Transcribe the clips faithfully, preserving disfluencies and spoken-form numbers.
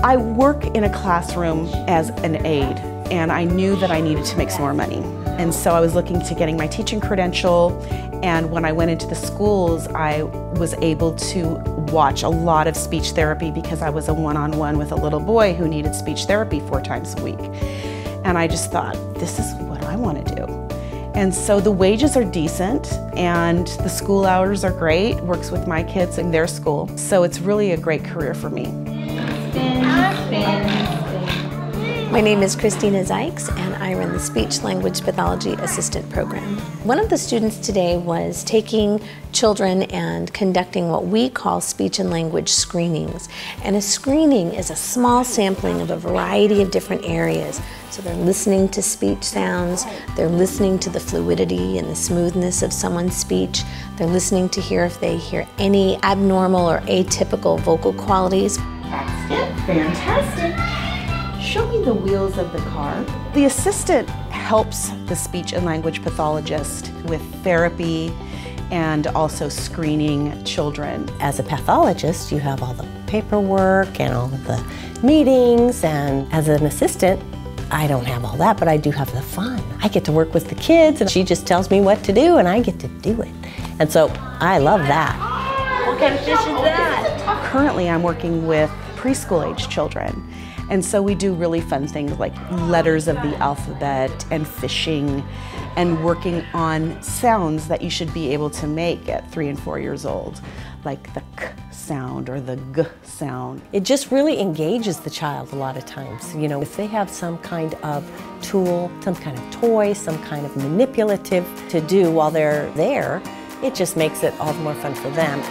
I work in a classroom as an aide, and I knew that I needed to make some more money. And so I was looking to getting my teaching credential, and when I went into the schools, I was able to watch a lot of speech therapy because I was a one-on-one with a little boy who needed speech therapy four times a week. And I just thought, this is what I want to do. And so the wages are decent, and the school hours are great, works with my kids in their school. So it's really a great career for me. Spin, spin. My name is Christina Zykes, and I run the Speech Language Pathology Assistant Program. One of the students today was taking children and conducting what we call speech and language screenings. And a screening is a small sampling of a variety of different areas. So they're listening to speech sounds, they're listening to the fluidity and the smoothness of someone's speech, they're listening to hear if they hear any abnormal or atypical vocal qualities. That's it, fantastic. Show me the wheels of the car. The assistant helps the speech and language pathologist with therapy and also screening children. As a pathologist, you have all the paperwork and all of the meetings, and as an assistant, I don't have all that, but I do have the fun. I get to work with the kids, and she just tells me what to do, and I get to do it. And so I love that. What kind of fish is that? Currently, I'm working with preschool-age children. And so we do really fun things like letters of the alphabet and fishing and working on sounds that you should be able to make at three and four years old, like the k sound or the g sound. It just really engages the child a lot of times. You know, if they have some kind of tool, some kind of toy, some kind of manipulative to do while they're there, it just makes it all the more fun for them.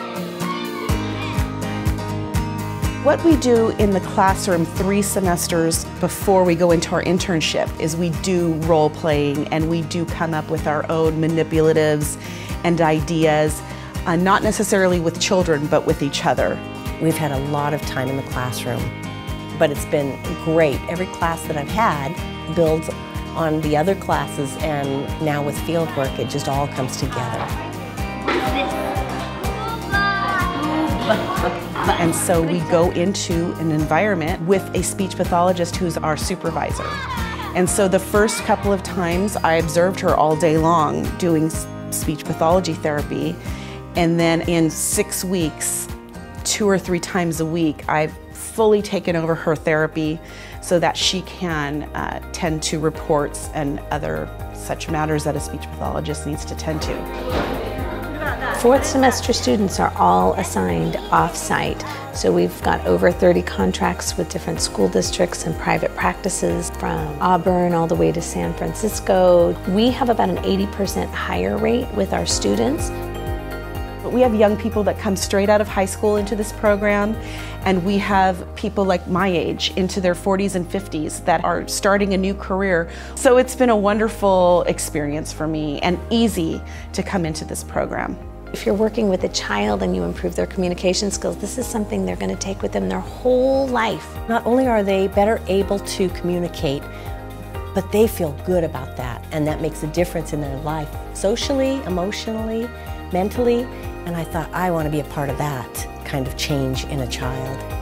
What we do in the classroom three semesters before we go into our internship is we do role playing, and we do come up with our own manipulatives and ideas, uh, not necessarily with children, but with each other. We've had a lot of time in the classroom, but it's been great. Every class that I've had builds on the other classes, and now with field work, it just all comes together. And so we go into an environment with a speech pathologist who's our supervisor. And so the first couple of times I observed her all day long doing speech pathology therapy. And then in six weeks, two or three times a week, I've fully taken over her therapy so that she can uh, tend to reports and other such matters that a speech pathologist needs to tend to. Fourth semester students are all assigned off-site. So we've got over thirty contracts with different school districts and private practices from Auburn all the way to San Francisco. We have about an eighty percent hire rate with our students. But we have young people that come straight out of high school into this program, and we have people like my age into their forties and fifties that are starting a new career. So it's been a wonderful experience for me and easy to come into this program. If you're working with a child and you improve their communication skills, this is something they're going to take with them their whole life. Not only are they better able to communicate, but they feel good about that, and that makes a difference in their life, socially, emotionally, mentally, and I thought I want to be a part of that kind of change in a child.